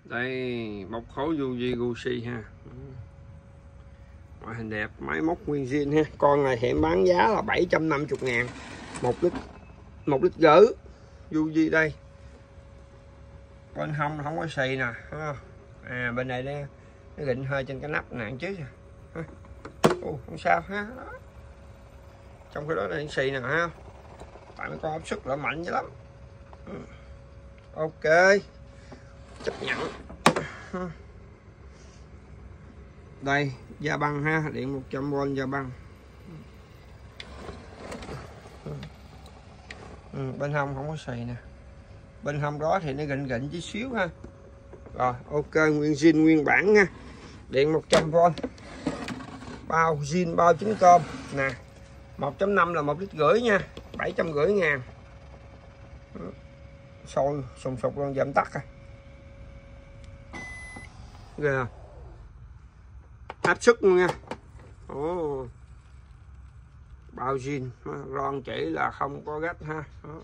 Đây bọc khối Fuji Gucci ha, ngoại hình đẹp, máy móc nguyên zin ha. Con này thì em bán giá là 750.000 1 lít rưỡi Fuji đây. Bên hông không có xì nè, bên này đây nó gịnh hơi trên cái nắp nè chứ không sao ha. Trong cái đó là xì nè ha, tại mấy con áp suất là mạnh dữ lắm. Ok, chấp nhận. Đây da băng ha, điện 100V da băng. Bên hông không có xì nè, bên hông đó thì nó gịnh chút xíu ha. Rồi ok, nguyên zin nguyên bản nha, điện 100V, bao zin bao trứng cơm nè. 1.5 là 1 lít rưỡi nha, 750.000. Sôi sùng sục luôn, giảm tắt à. Ghê không? Áp suất luôn nha. Bao zin, ron chỉ là không có gách ha.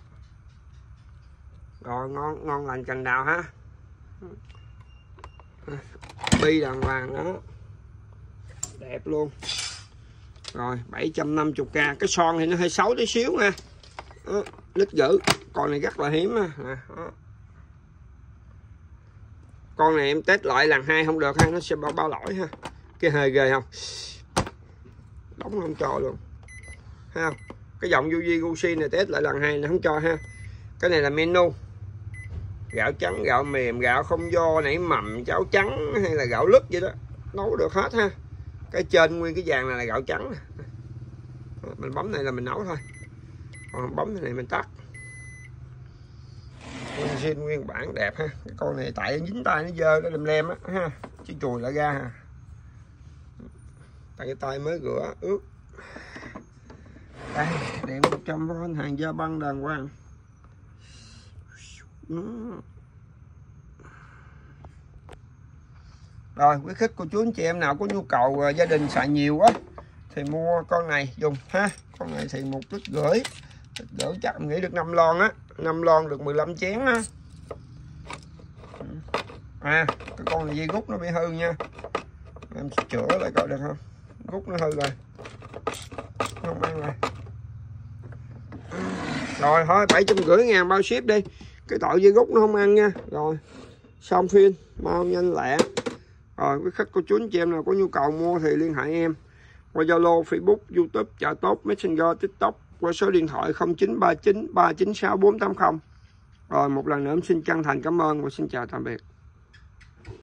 Rồi ngon lành cành đào ha. Bi đàng hoàng đó, đẹp luôn. Rồi 750k. Cái son thì nó hơi xấu tí xíu nha, lít rưỡi. Con này rất là hiếm ha. Con này em test lại lần 2 không được ha, nó sẽ bao lỗi ha. Cái hơi ghê không, đóng không cho luôn ha. Cái dòng Fuji Gucci này test lại lần 2 nó không cho ha. Cái này là menu gạo trắng, gạo mềm, gạo không do, nảy mầm, cháo trắng hay là gạo lứt vậy đó, nấu được hết ha. Cái trên nguyên cái vàng này là gạo trắng. Mình bấm này là mình nấu thôi, còn bấm cái này mình tắt. Nguyên zin nguyên bản đẹp ha. Cái con này tại dính tay nó dơ, nó lem á ha, chứ chùi lại ra ha. Tại cái tay mới rửa ướt. Đây điện 100V, hàng da băng đàng hoàng. Rồi quý khách cô chú anh chị em nào có nhu cầu gia đình xài nhiều quá thì mua con này dùng ha. Con này thì 1 lít rưỡi, chắc em nghĩ được 5 lon á, 5 lon được 15 chén á. Cái con này dây gút nó bị hư nha, em chữa lại coi được không. Gút nó hư rồi, không ăn rồi. Rồi thôi 750.000 bao ship đi, cái tội dây gút nó không ăn nha. Rồi xong phim, mau nhanh lẹ. Rồi quý khách cô chú anh chị em nào có nhu cầu mua thì liên hệ em qua Zalo, Facebook, YouTube, Chợ Tốt, Messenger, TikTok, qua số điện thoại 0939 396 480. Rồi một lần nữa em xin chân thành cảm ơn và xin chào tạm biệt.